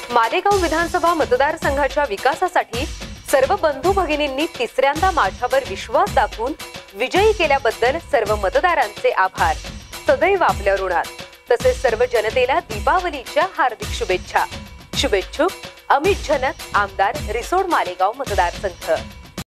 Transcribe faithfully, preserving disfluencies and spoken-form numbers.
मालेगाव विधानसभा मतदारसंघाच्या विकासासाठी सर्व बंधू भगिनींनी तिसऱ्यांदा माझ्यावर विश्वास दाखवून विजयी केल्याबद्दल सर्व मतदारांचे आभार. सदैव आपल्या ऋणात. तसेच सर्व जनतेला दीपावलीच्या हार्दिक शुभेच्छा. शुभेच्छुक अमित झनक, आमदार रिसोड मालेगाव मतदारसंघ.